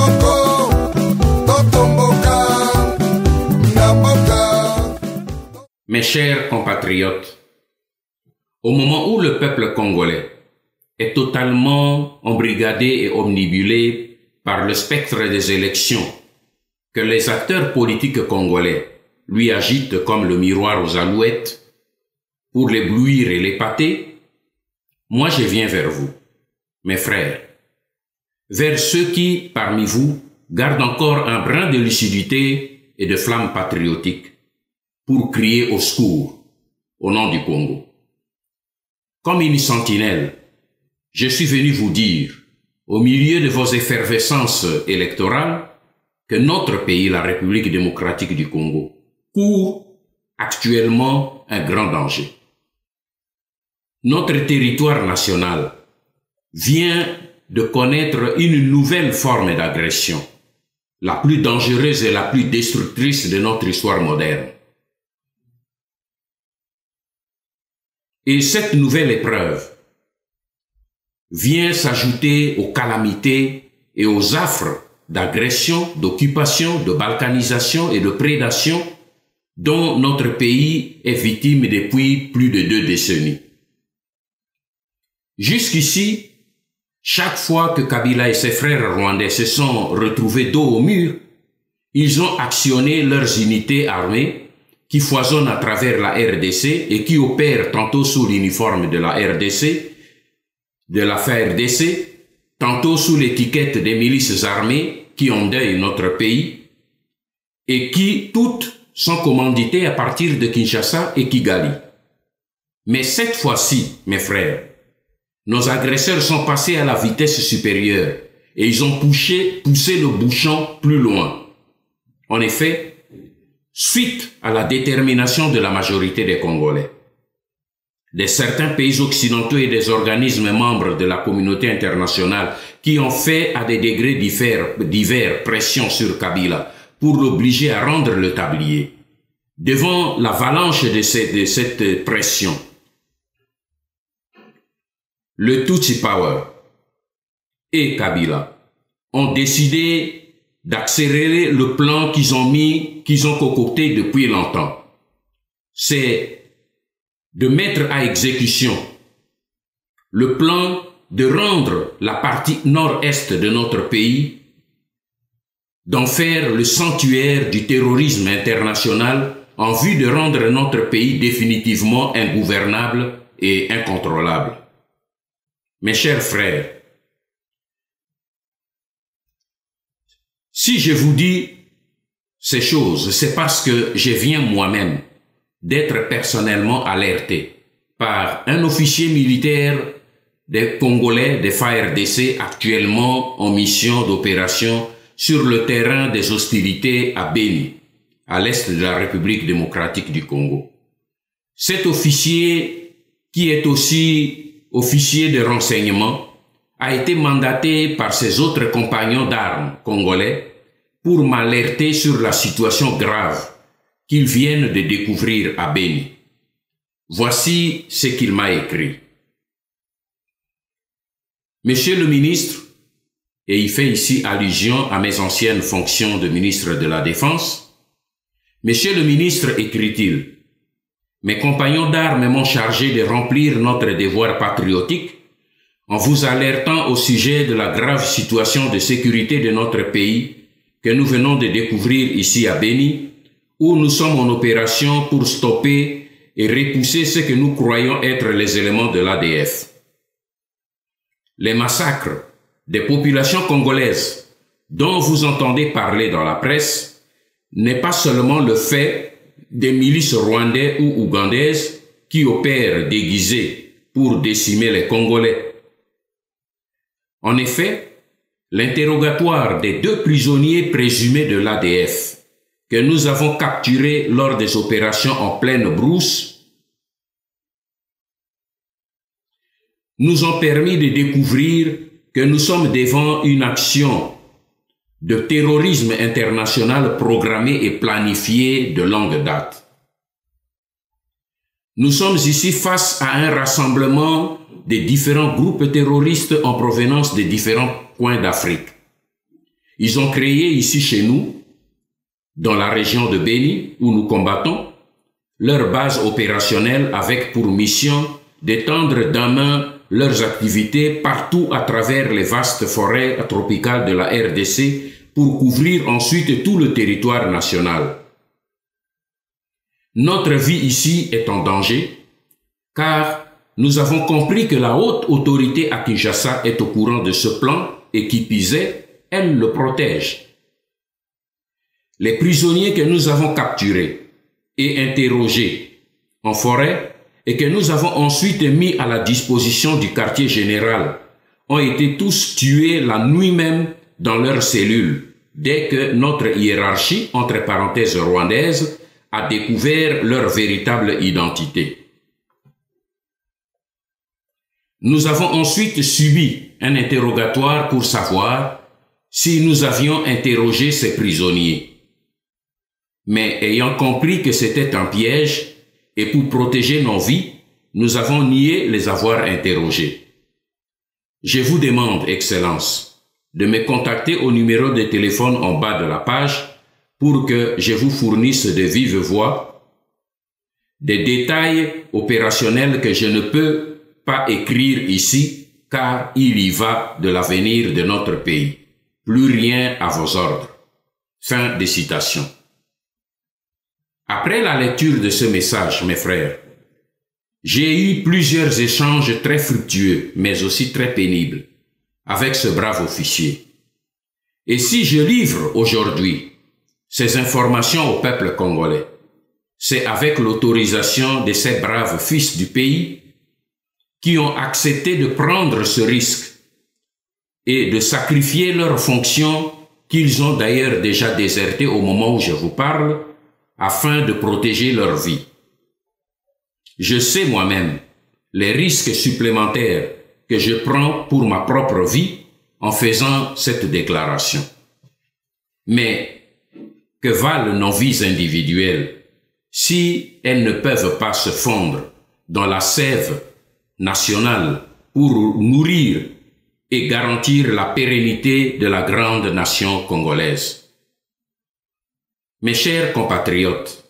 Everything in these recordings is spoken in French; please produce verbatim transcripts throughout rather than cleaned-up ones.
Mes chers compatriotes, au moment où le peuple congolais est totalement embrigadé et omnibulé par le spectre des élections que les acteurs politiques congolais lui agitent comme le miroir aux alouettes pour l'éblouir et l'épater, moi je viens vers vous, mes frères, vers ceux qui, parmi vous, gardent encore un brin de lucidité et de flamme patriotique, pour crier au secours, au nom du Congo. Comme une sentinelle, je suis venu vous dire, au milieu de vos effervescences électorales, que notre pays, la République démocratique du Congo, court actuellement un grand danger. Notre territoire national vient de connaître une nouvelle forme d'agression, la plus dangereuse et la plus destructrice de notre histoire moderne. Et cette nouvelle épreuve vient s'ajouter aux calamités et aux affres d'agression, d'occupation, de balkanisation et de prédation dont notre pays est victime depuis plus de deux décennies. Jusqu'ici, chaque fois que Kabila et ses frères rwandais se sont retrouvés dos au mur, ils ont actionné leurs unités armées qui foisonnent à travers la R D C et qui opèrent tantôt sous l'uniforme de la R D C, de la F A R D C, tantôt sous l'étiquette des milices armées qui endeuillent notre pays et qui toutes sont commanditées à partir de Kinshasa et Kigali. Mais cette fois-ci, mes frères, nos agresseurs sont passés à la vitesse supérieure et ils ont poussé, poussé le bouchon plus loin. En effet, suite à la détermination de la majorité des Congolais, de certains pays occidentaux et des organismes membres de la communauté internationale qui ont fait à des degrés divers, divers pression sur Kabila pour l'obliger à rendre le tablier. Devant l'avalanche de cette, de cette pression, le Tutsi Power et Kabila ont décidé d'accélérer le plan qu'ils ont mis, qu'ils ont concocté depuis longtemps. C'est de mettre à exécution le plan de rendre la partie nord-est de notre pays, d'en faire le sanctuaire du terrorisme international en vue de rendre notre pays définitivement ingouvernable et incontrôlable. Mes chers frères, si je vous dis ces choses, c'est parce que je viens moi-même d'être personnellement alerté par un officier militaire des Congolais des F A R D C actuellement en mission d'opération sur le terrain des hostilités à Beni, à l'est de la République démocratique du Congo. Cet officier, qui est aussi officier de renseignement, a été mandaté par ses autres compagnons d'armes congolais pour m'alerter sur la situation grave qu'ils viennent de découvrir à Beni. Voici ce qu'il m'a écrit. Monsieur le ministre, et il fait ici allusion à mes anciennes fonctions de ministre de la Défense, Monsieur le ministre, écrit-il, mes compagnons d'armes m'ont chargé de remplir notre devoir patriotique en vous alertant au sujet de la grave situation de sécurité de notre pays que nous venons de découvrir ici à Beni, où nous sommes en opération pour stopper et repousser ce que nous croyons être les éléments de l'A D F. Les massacres des populations congolaises dont vous entendez parler dans la presse n'est pas seulement le fait des milices rwandaises ou ougandaises qui opèrent déguisées pour décimer les Congolais. En effet, l'interrogatoire des deux prisonniers présumés de l'A D F que nous avons capturés lors des opérations en pleine brousse nous ont permis de découvrir que nous sommes devant une action de terrorisme international programmée et planifiée de longue date. Nous sommes ici face à un rassemblement des différents groupes terroristes en provenance des différents coins d'Afrique. Ils ont créé ici chez nous, dans la région de Béni, où nous combattons, leur base opérationnelle avec pour mission d'étendre d'un main leurs activités partout à travers les vastes forêts tropicales de la R D C pour couvrir ensuite tout le territoire national. Notre vie ici est en danger, car nous avons compris que la haute autorité à Kinshasa est au courant de ce plan et qui pisait, elle le protège. Les prisonniers que nous avons capturés et interrogés en forêt et que nous avons ensuite mis à la disposition du quartier général ont été tous tués la nuit même dans leurs cellules, dès que notre hiérarchie, entre parenthèses rwandaise, a découvert leur véritable identité. Nous avons ensuite subi un interrogatoire pour savoir si nous avions interrogé ces prisonniers. Mais ayant compris que c'était un piège, et pour protéger nos vies, nous avons nié les avoir interrogés. Je vous demande, Excellence, de me contacter au numéro de téléphone en bas de la page pour que je vous fournisse de vive voix des détails opérationnels que je ne peux pas écrire ici, car il y va de l'avenir de notre pays. Plus rien à vos ordres. Fin de citation. Après la lecture de ce message, mes frères, j'ai eu plusieurs échanges très fructueux, mais aussi très pénibles, avec ce brave officier. Et si je livre aujourd'hui ces informations au peuple congolais, c'est avec l'autorisation de ces braves fils du pays qui ont accepté de prendre ce risque et de sacrifier leurs fonctions qu'ils ont d'ailleurs déjà désertées au moment où je vous parle, afin de protéger leur vie. Je sais moi-même les risques supplémentaires que je prends pour ma propre vie en faisant cette déclaration. Mais que valent nos vies individuelles si elles ne peuvent pas se fondre dans la sève nationale pour nourrir et garantir la pérennité de la grande nation congolaise? Mes chers compatriotes,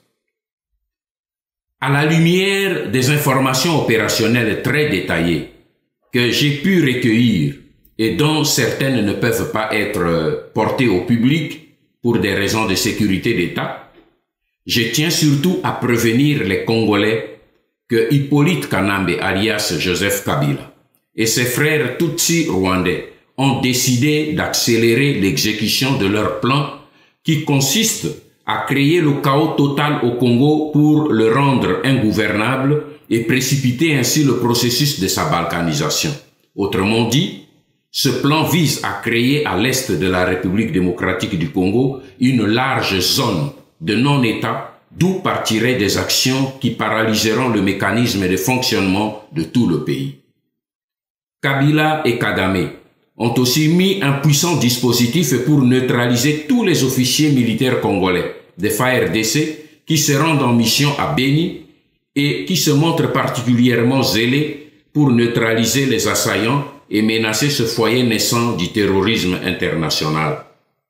à la lumière des informations opérationnelles très détaillées que j'ai pu recueillir et dont certaines ne peuvent pas être portées au public pour des raisons de sécurité d'État, je tiens surtout à prévenir les Congolais que Hippolyte Kanambe alias Joseph Kabila et ses frères Tutsi rwandais ont décidé d'accélérer l'exécution de leur plan qui consiste à créer le chaos total au Congo pour le rendre ingouvernable et précipiter ainsi le processus de sa balkanisation. Autrement dit, ce plan vise à créer à l'est de la République démocratique du Congo une large zone de non-État d'où partiraient des actions qui paralyseront le mécanisme de fonctionnement de tout le pays. Kabila et Kagame ont aussi mis un puissant dispositif pour neutraliser tous les officiers militaires congolais de F A R D C qui se rendent en mission à Béni et qui se montrent particulièrement zélés pour neutraliser les assaillants et menacer ce foyer naissant du terrorisme international.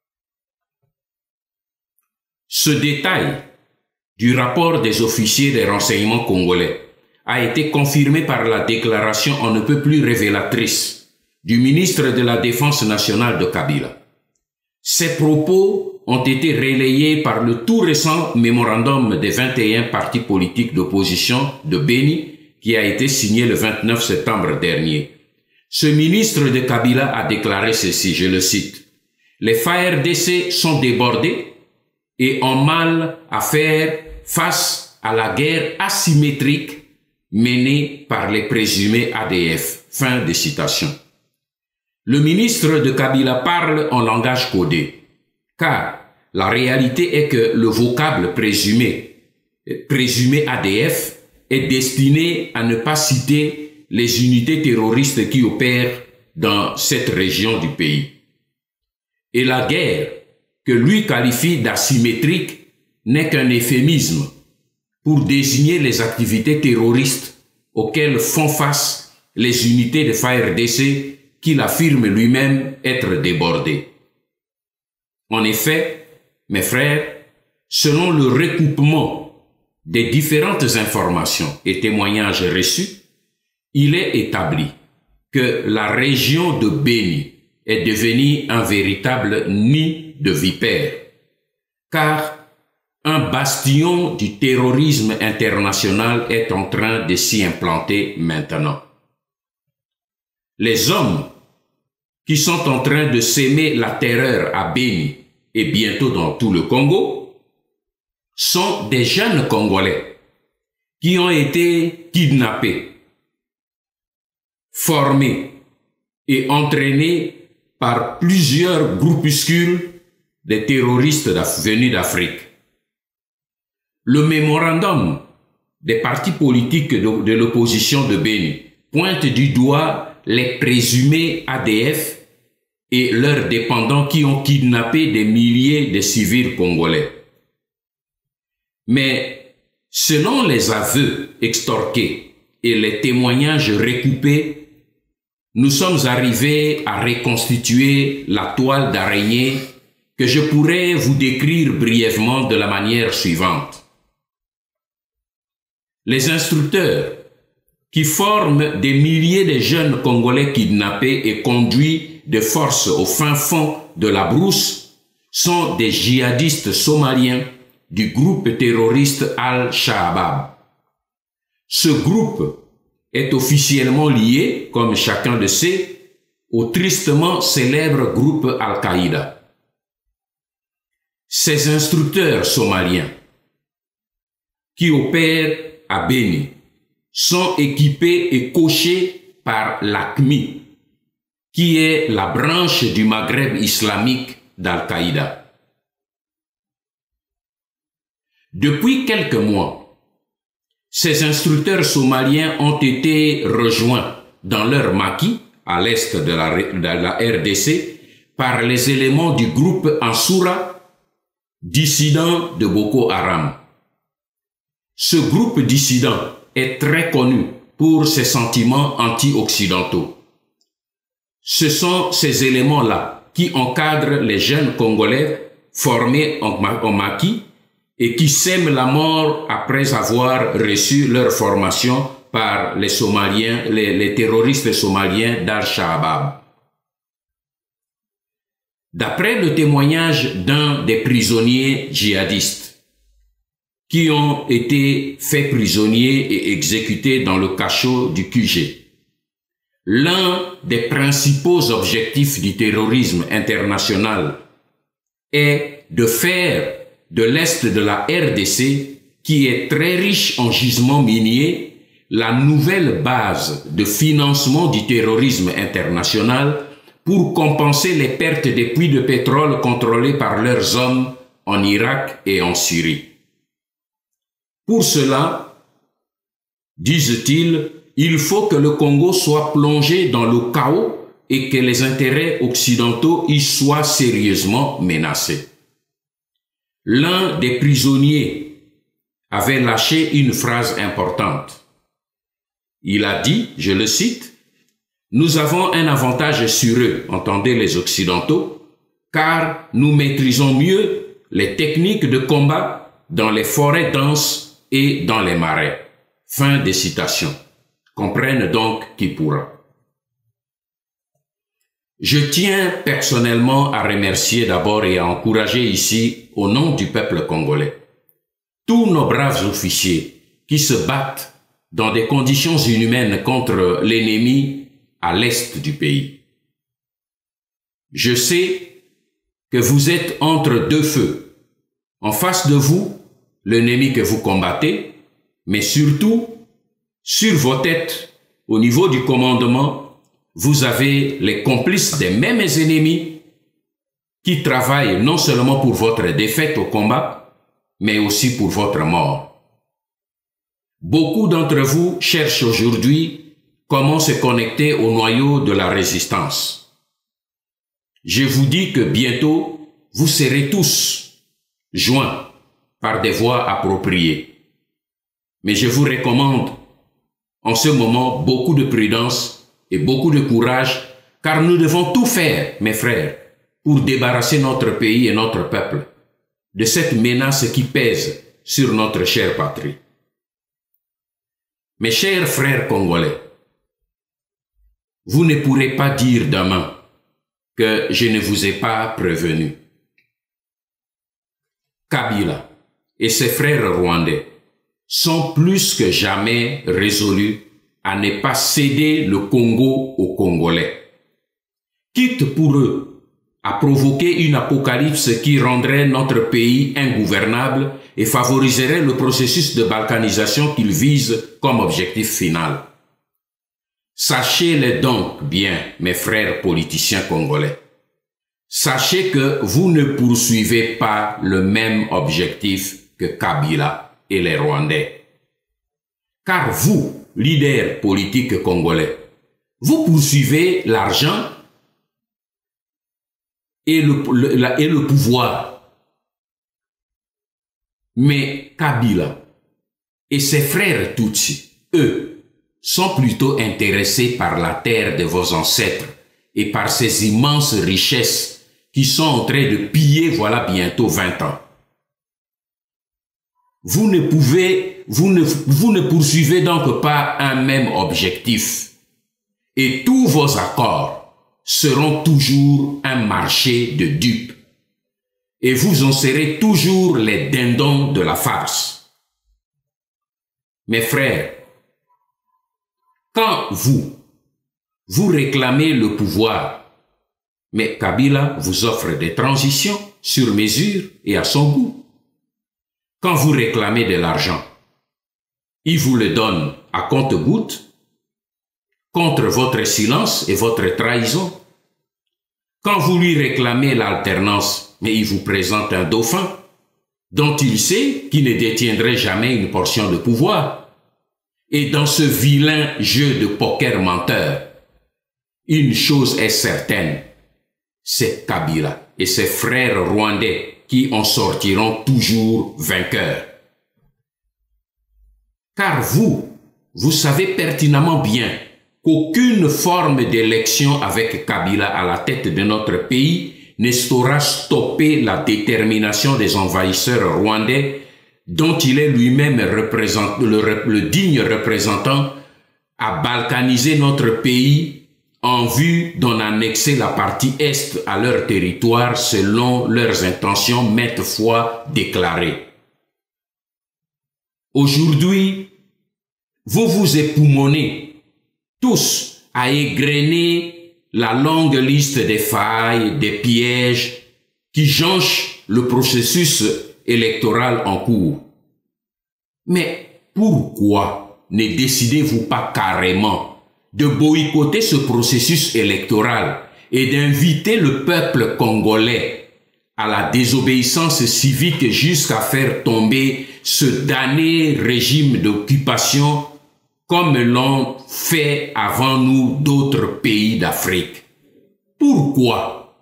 Ce détail du rapport des officiers des renseignements congolais a été confirmé par la déclaration on ne peut plus révélatrice du ministre de la Défense nationale de Kabila. Ces propos ont été relayés par le tout récent mémorandum des vingt et un partis politiques d'opposition de Béni qui a été signé le vingt-neuf septembre dernier. Ce ministre de Kabila a déclaré ceci, je le cite, « Les F A R D C sont débordés et ont mal à faire face à la guerre asymétrique menée par les présumés A D F. » Fin de citation. Le ministre de Kabila parle en langage codé, car la réalité est que le vocable présumé, présumé A D F est destiné à ne pas citer les unités terroristes qui opèrent dans cette région du pays. Et la guerre, que lui qualifie d'asymétrique, n'est qu'un euphémisme pour désigner les activités terroristes auxquelles font face les unités de F A R D C qu'il affirme lui-même être débordées. En effet, mes frères, selon le recoupement des différentes informations et témoignages reçus, il est établi que la région de Béni est devenue un véritable nid de vipères, car un bastion du terrorisme international est en train de s'y implanter maintenant. Les hommes qui sont en train de s'aimer la terreur à Béni et bientôt dans tout le Congo sont des jeunes Congolais qui ont été kidnappés, formés et entraînés par plusieurs groupuscules de terroristes venus d'Afrique. Le mémorandum des partis politiques de, de l'opposition de Béni pointe du doigt les présumés A D F et leurs dépendants qui ont kidnappé des milliers de civils congolais. Mais selon les aveux extorqués et les témoignages recoupés, nous sommes arrivés à reconstituer la toile d'araignée que je pourrais vous décrire brièvement de la manière suivante. Les instructeurs qui forment des milliers de jeunes Congolais kidnappés et conduits de force au fin fond de la brousse sont des djihadistes somaliens du groupe terroriste Al-Shabaab. Ce groupe est officiellement lié, comme chacun le sait, au tristement célèbre groupe Al-Qaïda. Ces instructeurs somaliens qui opèrent à Béni sont équipés et coachés par l'A Q M I, qui est la branche du Maghreb islamique d'Al-Qaïda. Depuis quelques mois, ces instructeurs somaliens ont été rejoints dans leur maquis, à l'est de la, de la R D C, par les éléments du groupe Ansura, dissident de Boko Haram. Ce groupe dissident est très connu pour ses sentiments anti-occidentaux. Ce sont ces éléments-là qui encadrent les jeunes Congolais formés en, en maquis et qui sèment la mort après avoir reçu leur formation par les Somaliens, les, les terroristes somaliens d'Al-Shabaab. D'après le témoignage d'un des prisonniers djihadistes qui ont été faits prisonniers et exécutés dans le cachot du Q G, l'un des principaux objectifs du terrorisme international est de faire de l'Est de la R D C, qui est très riche en gisements miniers, la nouvelle base de financement du terrorisme international pour compenser les pertes des puits de pétrole contrôlés par leurs hommes en Irak et en Syrie. Pour cela, disent-ils, il faut que le Congo soit plongé dans le chaos et que les intérêts occidentaux y soient sérieusement menacés. L'un des prisonniers avait lâché une phrase importante. Il a dit, je le cite, « Nous avons un avantage sur eux, entendez les Occidentaux, car nous maîtrisons mieux les techniques de combat dans les forêts denses et dans les marais. » Fin des citations. Comprenne donc qui pourra. Je tiens personnellement à remercier d'abord et à encourager ici, au nom du peuple congolais, tous nos braves officiers qui se battent dans des conditions inhumaines contre l'ennemi à l'est du pays. Je sais que vous êtes entre deux feux. En face de vous, l'ennemi que vous combattez, mais surtout, sur vos têtes, au niveau du commandement, vous avez les complices des mêmes ennemis qui travaillent non seulement pour votre défaite au combat, mais aussi pour votre mort. Beaucoup d'entre vous cherchent aujourd'hui comment se connecter au noyau de la résistance. Je vous dis que bientôt, vous serez tous joints par des voies appropriées. Mais je vous recommande en ce moment beaucoup de prudence et beaucoup de courage, car nous devons tout faire, mes frères, pour débarrasser notre pays et notre peuple de cette menace qui pèse sur notre chère patrie. Mes chers frères congolais, vous ne pourrez pas dire demain que je ne vous ai pas prévenu. Kabila et ses frères rwandais sont plus que jamais résolus à ne pas céder le Congo aux Congolais, quitte pour eux à provoquer une apocalypse qui rendrait notre pays ingouvernable et favoriserait le processus de balkanisation qu'ils visent comme objectif final. Sachez-le donc bien, mes frères politiciens congolais. Sachez que vous ne poursuivez pas le même objectif que Kabila et les Rwandais. Car vous, leaders politiques congolais, vous poursuivez l'argent et le, le, la, et le pouvoir. Mais Kabila et ses frères Tutsi, eux, sont plutôt intéressés par la terre de vos ancêtres et par ces immenses richesses qui sont en train de piller voilà bientôt vingt ans. Vous ne pouvez, vous ne, vous ne poursuivez donc pas un même objectif. Et tous vos accords seront toujours un marché de dupes. Et vous en serez toujours les dindons de la farce. Mes frères, quand vous, vous réclamez le pouvoir, mais Kabila vous offre des transitions sur mesure et à son goût. Quand vous réclamez de l'argent, il vous le donne à compte-gouttes, contre votre silence et votre trahison. Quand vous lui réclamez l'alternance, mais il vous présente un dauphin, dont il sait qu'il ne détiendrait jamais une portion de pouvoir. Et dans ce vilain jeu de poker menteur, une chose est certaine, c'est Kabila et ses frères rwandais qui en sortiront toujours vainqueurs. Car vous, vous savez pertinemment bien qu'aucune forme d'élection avec Kabila à la tête de notre pays ne saura stopper la détermination des envahisseurs rwandais dont il est lui-même le, le digne représentant à balkaniser notre pays en vue d'en annexer la partie est à leur territoire selon leurs intentions maintes fois déclarées. Aujourd'hui, vous vous époumonez tous à égrener la longue liste des failles, des pièges qui jonchent le processus électoral en cours. Mais pourquoi ne décidez-vous pas carrément de boycotter ce processus électoral et d'inviter le peuple congolais à la désobéissance civique jusqu'à faire tomber ce damné régime d'occupation comme l'ont fait avant nous d'autres pays d'Afrique? Pourquoi?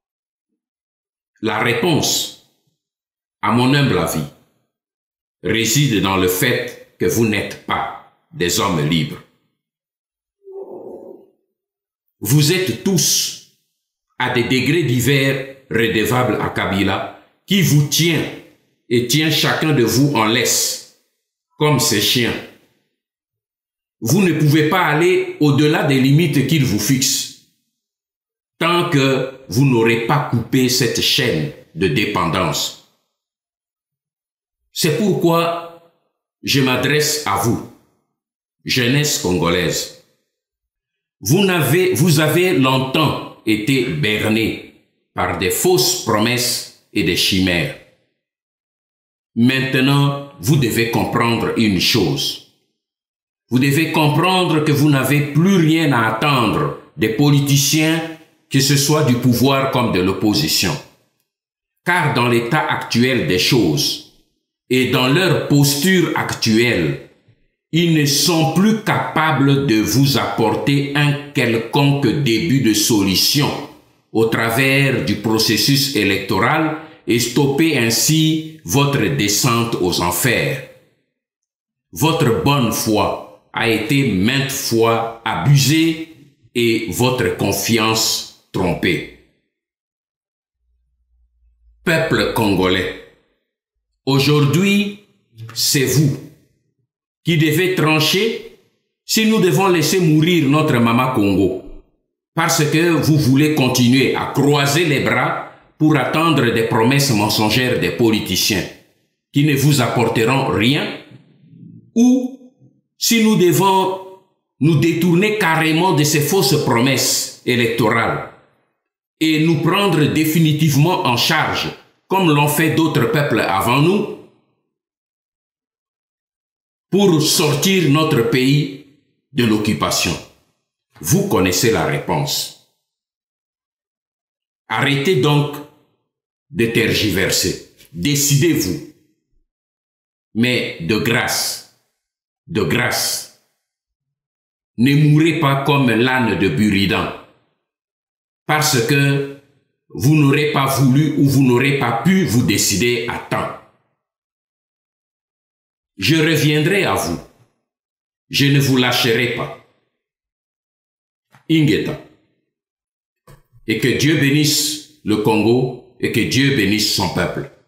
La réponse, à mon humble avis, réside dans le fait que vous n'êtes pas des hommes libres. Vous êtes tous, à des degrés divers, redevables à Kabila, qui vous tient et tient chacun de vous en laisse, comme ses chiens. Vous ne pouvez pas aller au-delà des limites qu'il vous fixe, tant que vous n'aurez pas coupé cette chaîne de dépendance. C'est pourquoi je m'adresse à vous, jeunesse congolaise. Vous avez, vous avez longtemps été berné par des fausses promesses et des chimères. Maintenant, vous devez comprendre une chose. Vous devez comprendre que vous n'avez plus rien à attendre des politiciens, que ce soit du pouvoir comme de l'opposition. Car dans l'état actuel des choses et dans leur posture actuelle, ils ne sont plus capables de vous apporter un quelconque début de solution au travers du processus électoral et stopper ainsi votre descente aux enfers. Votre bonne foi a été maintes fois abusée et votre confiance trompée. peuple congolais. Aujourd'hui, c'est vous qui devez trancher si nous devons laisser mourir notre maman Congo, parce que vous voulez continuer à croiser les bras pour attendre des promesses mensongères des politiciens qui ne vous apporteront rien, ou si nous devons nous détourner carrément de ces fausses promesses électorales et nous prendre définitivement en charge, comme l'ont fait d'autres peuples avant nous, pour sortir notre pays de l'occupation. Vous connaissez la réponse. Arrêtez donc de tergiverser. Décidez-vous. Mais de grâce, de grâce, ne mourrez pas comme l'âne de Buridan, parce que vous n'aurez pas voulu ou vous n'aurez pas pu vous décider à temps. Je reviendrai à vous. Je ne vous lâcherai pas. Ingeta. Et que Dieu bénisse le Congo et que Dieu bénisse son peuple.